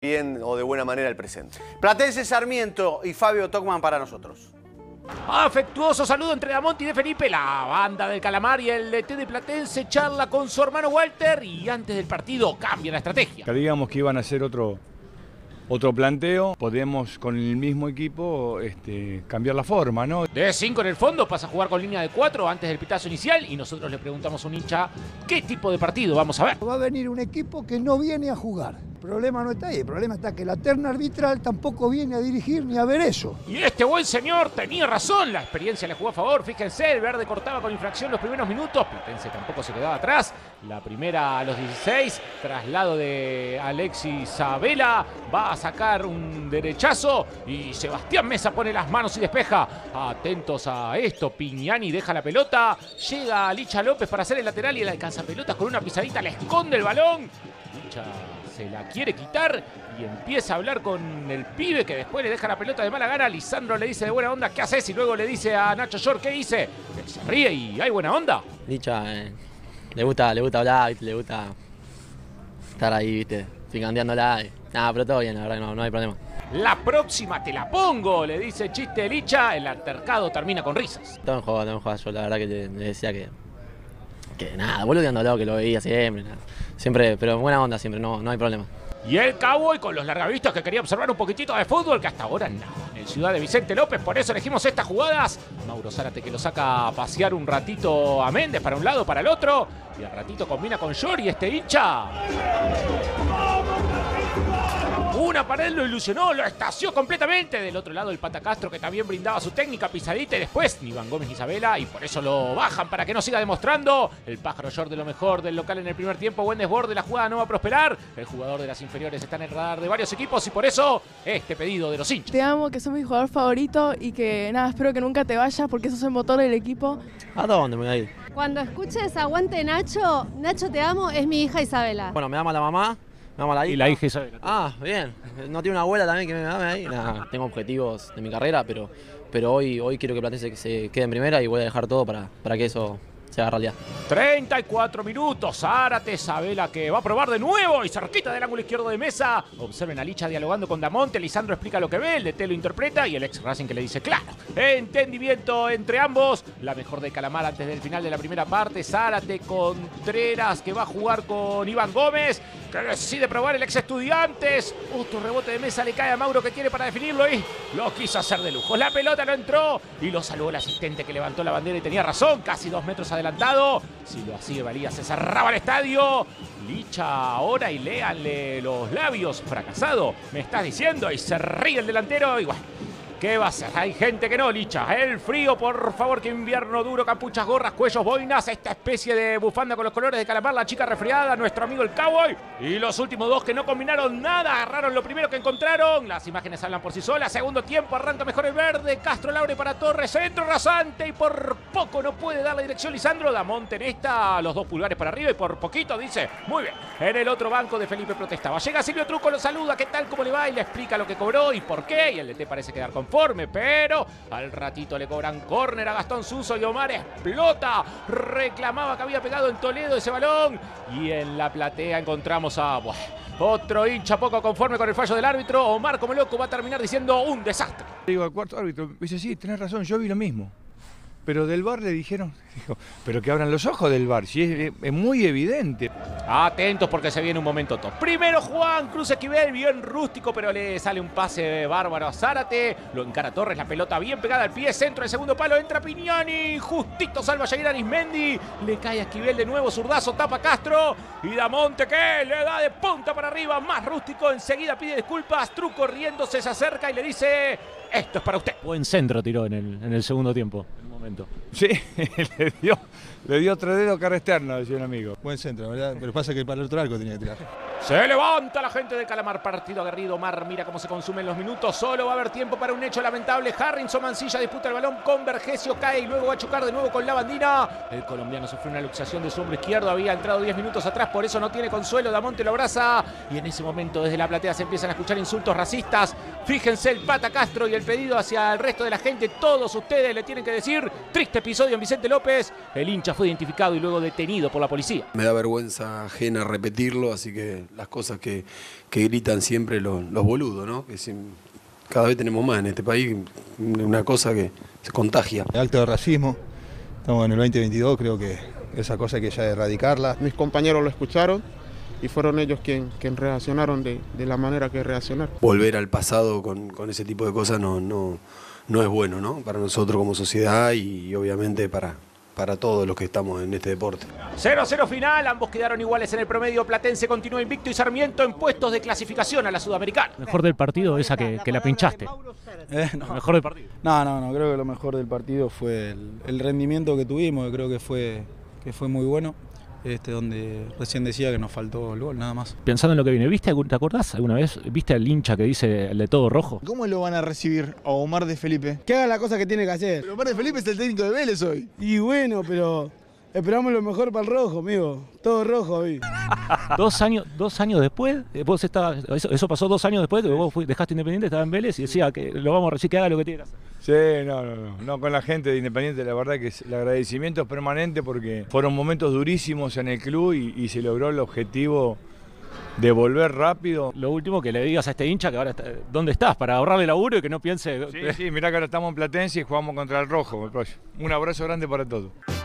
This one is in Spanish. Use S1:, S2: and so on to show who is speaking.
S1: bien o de buena manera el presente.
S2: Platense Sarmiento y Fabio Tocman para nosotros.
S3: Afectuoso saludo entre Damonte y De Felipe. La banda del Calamar y el DT de Platense charla con su hermano Walter y antes del partido cambia la estrategia.
S4: Creíamos que iban a hacer otro planteo, podemos con el mismo equipo cambiar la forma, ¿no?
S3: De 5 en el fondo pasa a jugar con línea de 4 antes del pitazo inicial y nosotros le preguntamos a un hincha qué tipo de partido vamos a ver.
S5: Va a venir un equipo que no viene a jugar. El problema no está ahí, el problema está que la terna arbitral tampoco viene a dirigir ni a ver eso.
S3: Y este buen señor tenía razón, la experiencia le jugó a favor, fíjense, el verde cortaba con infracción los primeros minutos, Platense tampoco se quedaba atrás, la primera a los 16, traslado de Alexis Sabela, va a sacar un derechazo y Sebastián Mesa pone las manos y despeja. Atentos a esto, Pignani deja la pelota, llega Licha López para hacer el lateral y el alcanzapelotas con una pisadita le esconde el balón. Licha se la quiere quitar y empieza a hablar con el pibe que después le deja la pelota de mala gana. Lisandro le dice de buena onda, ¿qué haces? Y luego le dice a Nacho Short, ¿qué hice? Que se ríe y hay buena onda.
S6: Licha, le gusta hablar, ¿viste? Le gusta estar ahí, ¿viste? Ficandeándola. Nada, pero todo bien, la verdad no hay problema.
S3: La próxima te la pongo, le dice chiste de Licha. El altercado termina con risas.
S6: Todo en juego. Yo la verdad que le decía que nada, boludeándolo, que lo veía siempre, nada. Siempre, pero buena onda siempre, no hay problema.
S3: Y el Cowboy con los largavistas que quería observar un poquitito de fútbol, que hasta ahora nada. En Ciudad de Vicente López, por eso elegimos estas jugadas. Mauro Zárate que lo saca a pasear un ratito a Méndez para un lado, para el otro. Y al ratito combina con Llori, este hincha. Una pared lo ilusionó, lo estació completamente. Del otro lado el Pata Castro que también brindaba su técnica, pisadita y después ni Iván Gómez ni Isabela y por eso lo bajan para que no siga demostrando. El pájaro Short de lo mejor del local en el primer tiempo, buen desborde, la jugada no va a prosperar. El jugador de las inferiores está en el radar de varios equipos y por eso este pedido de los hinchas.
S7: Te amo, que sos mi jugador favorito y que nada, espero que nunca te vayas porque sos el motor del equipo.
S6: ¿A dónde me voy a ir?
S8: Cuando escuches Aguante Nacho, Nacho te amo, es mi hija Isabela.
S6: Bueno, me ama la mamá.
S3: Y la hija Isabela.
S6: Ah, bien. ¿No tiene una abuela también que me ame ahí? Nah, tengo objetivos de mi carrera, pero hoy quiero que Platense se quede en primera y voy a dejar todo para que eso se haga realidad.
S3: 34 minutos, Zárate, Isabela que va a probar de nuevo y cerquita del ángulo izquierdo de Mesa. Observen a Licha dialogando con Damonte, Lisandro explica lo que ve, el DT lo interpreta y el ex Racing que le dice claro. Entendimiento entre ambos, la mejor de Calamar antes del final de la primera parte. Zárate, Contreras que va a jugar con Iván Gómez, que decide probar el ex Estudiantes. Otro rebote de Mesa le cae a Mauro que quiere para definirlo y lo quiso hacer de lujo. La pelota no entró y lo salvó el asistente que levantó la bandera y tenía razón, casi 2 metros adelantado. Si lo hacía valía, se cerraba el estadio. Licha ahora y léanle los labios. Fracasado, me estás diciendo. Y se ríe el delantero. Y bueno, ¿qué va a hacer? Hay gente que no, Licha. El frío, por favor, que invierno duro. Capuchas, gorras, cuellos, boinas. Esta especie de bufanda con los colores de Calamar. La chica resfriada, nuestro amigo el Cowboy. Y los últimos dos que no combinaron nada. Agarraron lo primero que encontraron. Las imágenes hablan por sí solas. Segundo tiempo, arranca mejor el verde. Castro Laure para Torres. Centro rasante. Y por poco no puede dar la dirección Lisandro. Damonte en esta. Los 2 pulgares para arriba. Y por poquito dice, muy bien. En el otro banco de Felipe protestaba. Llega Silvio Truco, lo saluda. ¿Qué tal? ¿Cómo le va? Y le explica lo que cobró y por qué. Y el DT parece quedar conforme, pero al ratito le cobran córner a Gastón Suso y Omar explota. Reclamaba que había pegado en Toledo ese balón. Y en la platea encontramos a otro hincha poco conforme con el fallo del árbitro. Omar como loco va a terminar diciendo un desastre.
S4: Digo al cuarto árbitro, dice, sí, tenés razón, yo vi lo mismo. Pero del VAR le dijeron, dijo, pero que abran los ojos del VAR, si es muy evidente.
S3: Atentos porque se viene un momento top. Primero Juan Cruz Esquivel, bien rústico, pero le sale un pase bárbaro a Zárate. Lo encara Torres, la pelota bien pegada al pie, centro del segundo palo, entra Pignani. Justito salva a Jair Arismendi. Le cae a Esquivel de nuevo, zurdazo, tapa Castro. Y Damonte que le da de punta para arriba, más rústico, enseguida pide disculpas. Truco riéndose, se acerca y le dice, esto es para usted. Buen centro tiró en el segundo tiempo.
S4: Sí, le dio otro dedo cara externa, decía un amigo.
S9: Buen centro, ¿verdad? Pero pasa que para el otro arco tenía que tirar.
S3: Se levanta la gente de Calamar, partido aguerrido. Mar mira cómo se consumen los minutos. Solo va a haber tiempo para un hecho lamentable. Harrison Mancilla disputa el balón con Vergesio, cae y luego va a chocar de nuevo con la bandina. El colombiano sufrió una luxación de su hombro izquierdo. Había entrado 10 minutos atrás, por eso no tiene consuelo. Damonte lo abraza y en ese momento desde la platea se empiezan a escuchar insultos racistas. Fíjense el Pata Castro y el pedido hacia el resto de la gente. Todos ustedes le tienen que decir Triste episodio en Vicente López. El hincha fue identificado y luego detenido por la policía.
S10: Me da vergüenza ajena repetirlo, así que las cosas que gritan siempre los boludos, ¿no? Que cada vez tenemos más en este país, una cosa que se contagia.
S9: El acto de racismo, estamos en el 2022, creo que esa cosa hay que ya erradicarla.
S11: Mis compañeros lo escucharon y fueron ellos quienes reaccionaron de la manera que reaccionaron.
S10: Volver al pasado con ese tipo de cosas no es bueno, ¿no? Para nosotros como sociedad y obviamente para todos los que estamos en este deporte.
S3: 0-0 final, ambos quedaron iguales en el promedio. Platense continúa invicto y Sarmiento en puestos de clasificación a la Sudamericana.
S12: Mejor del partido esa que la pinchaste.
S13: No.
S12: Mejor del partido.
S13: No, creo que lo mejor del partido fue el rendimiento que tuvimos, que creo que fue muy bueno. Donde recién decía que nos faltó el gol, nada más.
S12: Pensando en lo que viene, ¿te acordás alguna vez? ¿Viste al hincha que dice el de todo rojo?
S14: ¿Cómo lo van a recibir a Omar de Felipe?
S15: Que haga la cosa que tiene que hacer.
S14: Pero Omar de Felipe es el técnico de Vélez hoy.
S15: Y bueno, pero esperamos lo mejor para el rojo, amigo. Todo rojo hoy.
S12: 2 años después, eso pasó 2 años después que vos dejaste Independiente, estaba en Vélez y decía que lo vamos a recibir, que haga lo que tiene que hacer.
S4: Sí, no, con la gente de Independiente la verdad que el agradecimiento es permanente porque fueron momentos durísimos en el club y se logró el objetivo de volver rápido.
S12: Lo último que le digas a este hincha que ahora ¿dónde estás? Para ahorrarle laburo y que no piense...
S4: Sí, mirá que ahora estamos en Platense y jugamos contra el Rojo. Un abrazo grande para todos.